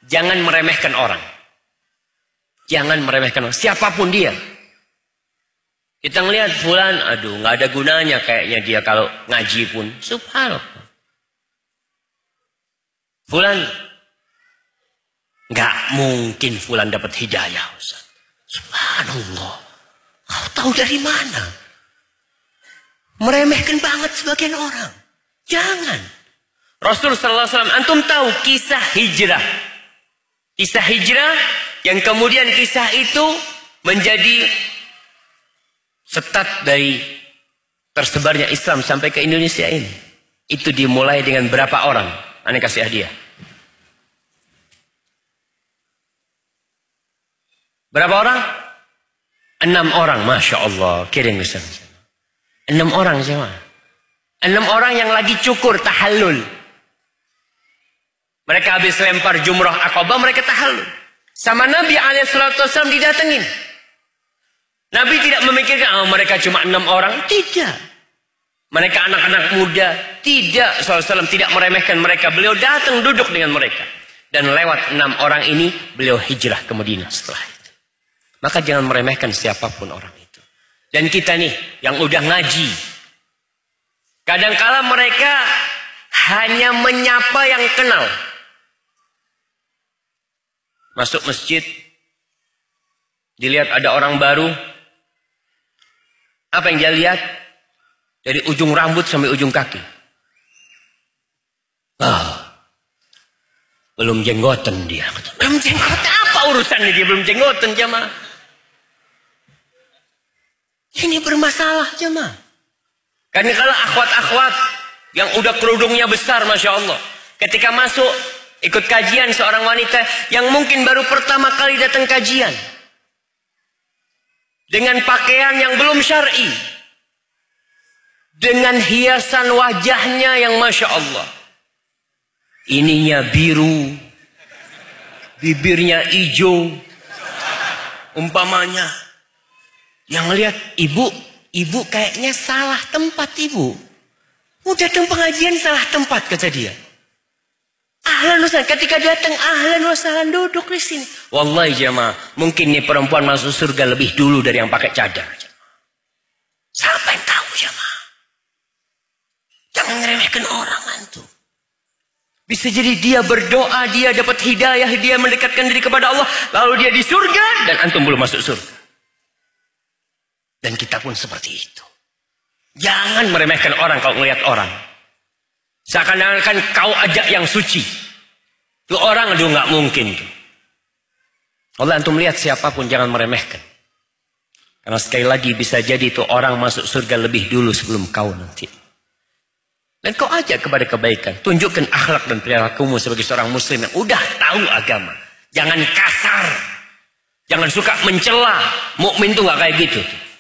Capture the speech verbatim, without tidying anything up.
Jangan meremehkan orang. Jangan meremehkan orang. Siapapun dia. Kita ngelihat fulan, aduh nggak ada gunanya kayaknya dia kalau ngaji pun. Subhanallah. Fulan, nggak mungkin fulan dapat hidayah, Ustaz. Subhanallah. Kau tahu dari mana? Meremehkan banget sebagian orang. Jangan. Rasul sallallahu alaihi wasallam, antum tahu kisah hijrah. Kisah hijrah yang kemudian kisah itu menjadi setat dari tersebarnya Islam sampai ke Indonesia ini. Itu dimulai dengan berapa orang? Ane kasih hadiah. Berapa orang? Enam orang, Masya Allah. Kirim bisa. Enam orang siapa? Enam orang yang lagi cukur tahallul. Mereka habis lempar jumrah Aqabah, mereka tahallul. Sama Nabi alaihi wasallam didatengin. Nabi tidak memikirkan, oh, mereka cuma enam orang. Tidak. Mereka anak-anak muda. Tidak. Sallallahu alaihi wasallam tidak meremehkan mereka. Beliau datang duduk dengan mereka. Dan lewat enam orang ini, beliau hijrah ke Madinah setelah itu. Maka jangan meremehkan siapapun orang itu. Dan kita nih, yang udah ngaji. Kadangkala mereka hanya menyapa yang kenal. Masuk masjid, dilihat ada orang baru. Apa yang dia lihat? Dari ujung rambut sampai ujung kaki. Ah, belum jenggotan dia. Belum jenggotan, apa urusannya dia belum jenggotan, jemaah? Ini bermasalah, jemaah. Karena kalau akhwat-akhwat yang udah kerudungnya besar, Masya Allah. Ketika masuk, ikut kajian seorang wanita yang mungkin baru pertama kali datang kajian. Dengan pakaian yang belum syar'i. Dengan hiasan wajahnya yang Masya Allah. Ininya biru. Bibirnya hijau. Umpamanya. Yang lihat, ibu, ibu kayaknya salah tempat ibu. Udah datang pengajian salah tempat, kata dia. Ahlan wasahlan, ketika datang ahlan wasahlan duduk di sini. Wallahi jemaah, mungkin nih perempuan masuk surga lebih dulu dari yang pakai cadar. Siapa yang tahu jemaah? Jangan ngeremehkan orang antum. Bisa jadi dia berdoa, dia dapat hidayah, dia mendekatkan diri kepada Allah, lalu dia di surga dan antum belum masuk surga. Dan kita pun seperti itu. Jangan meremehkan orang kalau melihat orang. Seakan-akan kau ajak yang suci. Itu orang, aduh nggak mungkin. Allah antum lihat siapapun jangan meremehkan. Karena sekali lagi bisa jadi itu orang masuk surga lebih dulu sebelum kau nanti. Dan kau ajak kepada kebaikan. Tunjukkan akhlak dan perilakumu sebagai seorang muslim yang udah tahu agama. Jangan kasar. Jangan suka mencela. Mukmin tuh nggak kayak gitu.